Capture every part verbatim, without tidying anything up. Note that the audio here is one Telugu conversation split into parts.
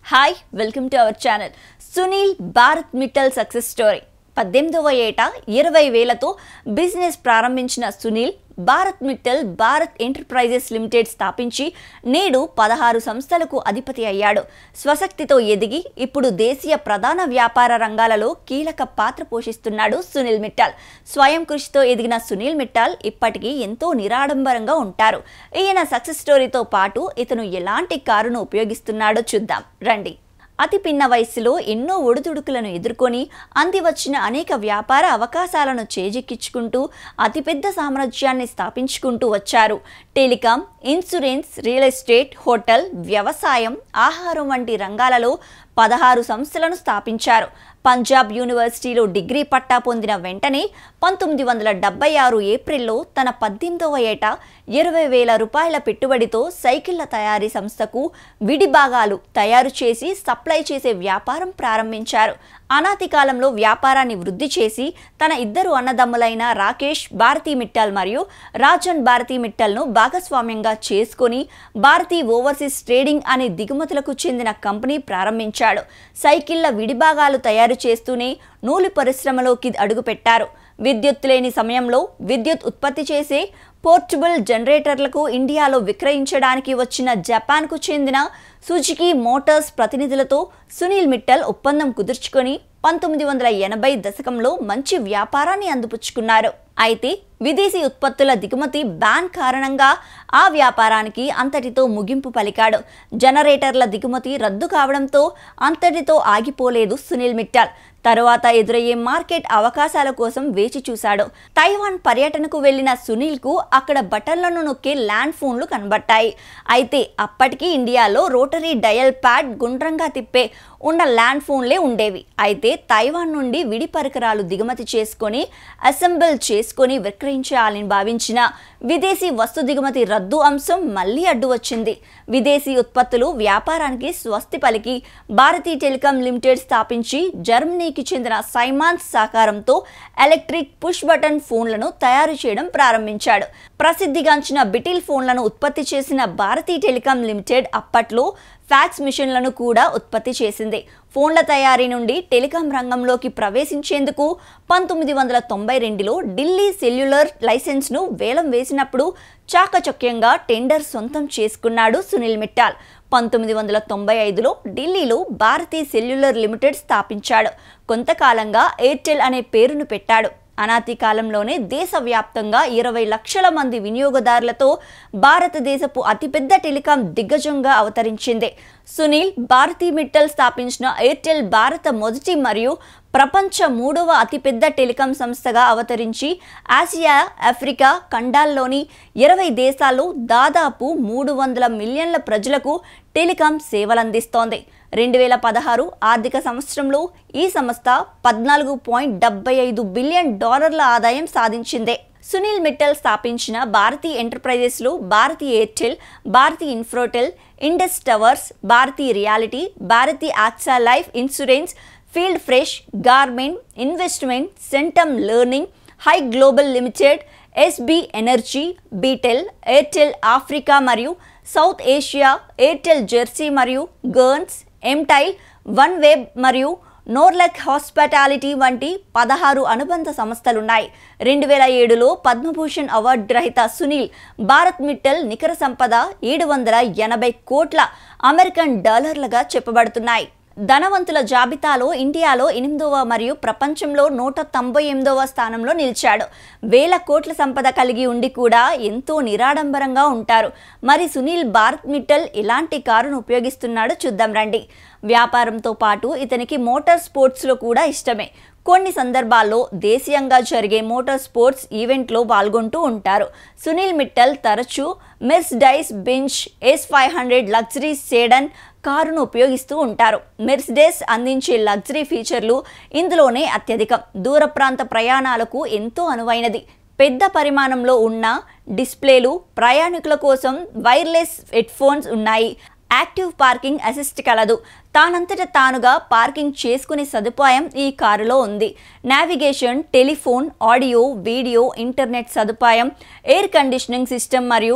Hi, welcome to our channel. Sunil Bharti Mittal success story. పద్దెనిమిదవ ఏట ఇరవై వేలతో బిజినెస్ ప్రారంభించిన సునీల్ భారత్ మిట్టల్ భారత్ ఎంటర్ప్రైజెస్ లిమిటెడ్ స్థాపించి నేడు పదహారు సంస్థలకు అధిపతి అయ్యాడు. స్వశక్తితో ఎదిగి ఇప్పుడు దేశీయ ప్రధాన వ్యాపార రంగాలలో కీలక పాత్ర పోషిస్తున్నాడు సునీల్ మిట్టల్. స్వయం కృషితో ఎదిగిన సునీల్ మిట్టల్ ఇప్పటికీ ఎంతో నిరాడంబరంగా ఉంటారు. ఈయన సక్సెస్ స్టోరీతో పాటు ఇతను ఎలాంటి కారును ఉపయోగిస్తున్నాడో చూద్దాం రండి. అతి పిన్న వయసులో ఎన్నో ఒడిదుడుకులను ఎదుర్కొని అంది వచ్చిన అనేక వ్యాపార అవకాశాలను చేజిక్కించుకుంటూ అతిపెద్ద సామ్రాజ్యాన్ని స్థాపించుకుంటూ వచ్చారు. Telecom, insurance, real estate, hotel, వ్యవసాయం, ఆహారం వంటి రంగాలలో పదహారు సంస్థలను స్థాపించారు. పంజాబ్ యూనివర్సిటీలో డిగ్రీ పట్టా పొందిన వెంటనే పంతొమ్మిది వందల డెబ్బై ఆరు ఏప్రిల్లో తన పద్దెనిమిదవ ఏట ఇరవై వేల రూపాయల పెట్టుబడితో సైకిళ్ల తయారీ సంస్థకు విడి భాగాలు తయారు చేసి సప్లై చేసే వ్యాపారం ప్రారంభించారు. అనాది కాలంలో వ్యాపారాన్ని వృద్ధి చేసి తన ఇద్దరు అన్నదమ్ములైన రాకేష్ భారతి మిట్టల్ మరియు రాజన్ భారతి మిట్టల్ను భాగస్వామ్యంగా చేసుకొని భారతీ ఓవర్సీస్ ట్రేడింగ్ అనే దిగుమతులకు చెందిన కంపెనీ ప్రారంభించాడు. సైకిళ్ల విడిభాగాలు తయారు చేస్తూనే నూలు పరిశ్రమలోకి అడుగుపెట్టారు. విద్యుత్ లేని సమయంలో విద్యుత్ ఉత్పత్తి చేసే పోర్టబుల్ జనరేటర్లకు ఇండియాలో విక్రయించడానికి వచ్చిన జపాన్కు చెందిన సుజుకి మోటార్స్ ప్రతినిధులతో సునీల్ మిట్టల్ ఒప్పందం కుదుర్చుకొని పంతొమ్మిది వందల ఎనభై దశకంలో మంచి వ్యాపారాన్ని అందిపుచ్చుకున్నారు. అయితే విదేశీ ఉత్పత్తుల దిగుమతి బ్యాన్ కారణంగా ఆ వ్యాపారానికి అంతటితో ముగింపు పలికాడు. జనరేటర్ల దిగుమతి రద్దు కావడంతో అంతటితో ఆగిపోలేదు సునీల్ మిట్టల్. తరువాత ఎదురయ్యే మార్కెట్ అవకాశాల కోసం వేచి చూశాడు. తైవాన్ పర్యటనకు వెళ్లిన సునీల్కు అక్కడ బటన్లను నొక్కే ల్యాండ్ ఫోన్లు కనబట్టాయి. అయితే అప్పటికీ ఇండియాలో రోటరీ డయల్ ప్యాడ్ గుండ్రంగా తిప్పే ఉన్న ల్యాండ్ ఫోన్లే ఉండేవి. అయితే తైవాన్ నుండి విడి పరికరాలు దిగుమతి చేసుకొని అసెంబుల్ చేసుకొని విక్రయించాలని భావించిన విదేశీ వస్తు దిగుమతి రద్దు అంశం మళ్లీ అడ్డు వచ్చింది. విదేశీ ఉత్పత్తులు వ్యాపారానికి స్వస్తి పలికి భారతీ టెలికాం లిమిటెడ్ స్థాపించి జర్మనీకి చెందిన సైమాన్స్ సహకారంతో ఎలక్ట్రిక్ పుష్ బటన్ ఫోన్లను తయారు చేయడం ప్రారంభించాడు. ప్రసిద్ధిగాంచిన బిటిల్ ఫోన్లను ఉత్పత్తి చేసిన భారతీ టెలికాం లిమిటెడ్ అప్పట్లో ఫ్యాక్స్ మిషన్లను కూడా ఉత్పత్తి చేసింది. ఫోన్ల తయారీ నుండి టెలికాం రంగంలోకి ప్రవేశించేందుకు పంతొమ్మిది వందల తొంభై రెండులో ఢిల్లీ సెల్యులర్ లైసెన్స్ను వేలం వేసినప్పుడు చాకచక్యంగా టెండర్ సొంతం చేసుకున్నాడు సునీల్ మిట్టల్. పంతొమ్మిది వందల తొంభై ఐదులో ఢిల్లీలో భారతీ సెల్యులర్ లిమిటెడ్ స్థాపించాడు. కొంతకాలంగా ఎయిర్టెల్ అనే పేరును పెట్టాడు. అనాది కాలంలోనే దేశవ్యాప్తంగా ఇరవై లక్షల మంది వినియోగదారులతో భారతదేశపు అతిపెద్ద టెలికాం దిగ్గజంగా అవతరించింది. సునీల్ భారతి మిట్టల్ స్థాపించిన ఎయిర్టెల్ భారత మొదటి మరియు ప్రపంచ మూడవ అతిపెద్ద టెలికాం సంస్థగా అవతరించి ఆసియా, ఆఫ్రికా ఖండాల్లోని ఇరవై దేశాల్లో దాదాపు మూడు వందల మిలియన్ల ప్రజలకు టెలికాం సేవలందిస్తోంది. రెండు వేల పదహారు ఆర్థిక సంవత్సరంలో ఈ సంస్థ పద్నాలుగు పాయింట్ డెబ్బై ఐదు బిలియన్ డాలర్ల ఆదాయం సాధించింది. సునీల్ మిట్టల్ స్థాపించిన భారతీ ఎంటర్ప్రైజెస్లో Bharti Airtel, Bharti Infratel, Indus Towers, Bharti Realty, Bharti AXA Life Insurance, Field Fresh, garment, investment, Centum Learning, Hi Global Limited, SB Energy, Beetel, Airtel Africa మరియు సౌత్ ఏషియా, ఎయిర్టెల్ జెర్సీ మరియు గర్న్స్, ఎంటైల్, వన్ వెబ్ మరియు నోర్లక్ హాస్పిటాలిటీ వంటి పదహారు అనుబంధ సంస్థలున్నాయి. రెండు వేల ఏడులో పద్మభూషణ్ అవార్డు గ్రహీత సునీల్ భారత్ మిట్టల్ నికర సంపద ఏడు వందల ఎనభై కోట్ల అమెరికన్ డాలర్లుగా చెప్పబడుతున్నాయి. ధనవంతుల జాబితాలో ఇండియాలో ఎనిమిదవ మరియు ప్రపంచంలో నూట తొంభై ఎనిమిదవ స్థానంలో నిలిచాడు. వేల కోట్ల సంపద కలిగి ఉండి కూడా ఎంతో నిరాడంబరంగా ఉంటారు. మరి సునీల్ భారత్ మిట్టల్ ఎలాంటి కారును ఉపయోగిస్తున్నాడో చూద్దాం రండి. వ్యాపారంతో పాటు ఇతనికి మోటార్ స్పోర్ట్స్లో కూడా ఇష్టమే. కొన్ని సందర్భాల్లో దేశీయంగా జరిగే మోటార్ స్పోర్ట్స్ ఈవెంట్లో పాల్గొంటూ ఉంటారు. సునీల్ మిట్టల్ తరచూ Mercedes Benz S five hundred luxury sedan కారును ఉపయోగిస్తూ ఉంటారు. మెర్సిడెస్ అందించే లగ్జరీ ఫీచర్లు ఇందులోనే అత్యధికం. దూర ప్రాంత ప్రయాణాలకు ఎంతో అనువైనది. పెద్ద పరిమాణంలో ఉన్న డిస్ప్లేలు, ప్రయాణికుల కోసం వైర్లెస్ హెడ్ఫోన్స్ ఉన్నాయి. యాక్టివ్ పార్కింగ్ అసిస్ట్ కలదు. తానంతట తానుగా పార్కింగ్ చేసుకునే సదుపాయం ఈ కారులో ఉంది. Navigation, telephone, audio, video, internet సదుపాయం, ఎయిర్ కండిషనింగ్ సిస్టమ్ మరియు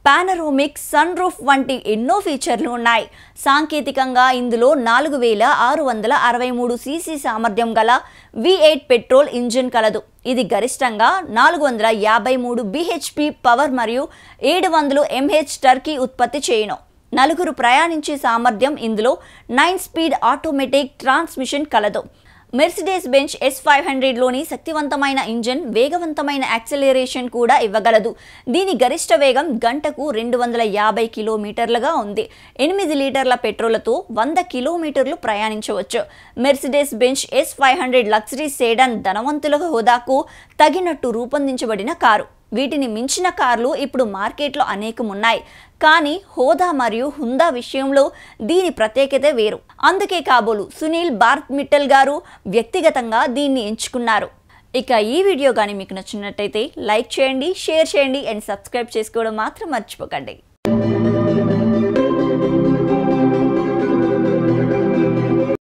పానరోమిక్, సన్ రూఫ్ వంటి ఎన్నో ఫీచర్లు ఉన్నాయి. సాంకేతికంగా ఇందులో నాలుగు వేల ఆరు వందల అరవై మూడు సీసీ సామర్థ్యం గల వి ఎయిట్ పెట్రోల్ ఇంజిన్ కలదు. ఇది గరిష్టంగా నాలుగు వందల యాభై మూడు బిహెచ్పి పవర్ మరియు ఏడు వందలు ఎంహెచ్ టర్కీ ఉత్పత్తి చేయను. నలుగురు ప్రయాణించే సామర్థ్యం ఇందులో నైన్ స్పీడ్ ఆటోమేటిక్ ట్రాన్స్మిషన్ కలదు. మెర్సిడెస్ బెంజ్ ఎస్ ఫైవ్ హండ్రెడ్లోని శక్తివంతమైన ఇంజిన్ వేగవంతమైన యాక్సెలరేషన్ కూడా ఇవ్వగలదు. దీని గరిష్ట వేగం గంటకు రెండు వందల యాభై కిలోమీటర్లుగా ఉంది. ఎనిమిది లీటర్ల పెట్రోల్తో వంద కిలోమీటర్లు ప్రయాణించవచ్చు. Mercedes Benz S five hundred luxury sedan ధనవంతుల హోదాకు తగినట్టు రూపొందించబడిన కారు. వీటిని మించిన కార్లు ఇప్పుడు మార్కెట్లో అనేకం ఉన్నాయి. కానీ హోదా మరియు హుందా విషయంలో దీని ప్రత్యేకత వేరు. అందుకే కాబోలు సునీల్ భారత్ మిట్టల్ గారు వ్యక్తిగతంగా దీన్ని ఎంచుకున్నారు. ఇక ఈ వీడియో కానీ మీకు నచ్చినట్టయితే లైక్ చేయండి, షేర్ చేయండి అండ్ సబ్స్క్రైబ్ చేసుకోవడం మాత్రం మర్చిపోకండి.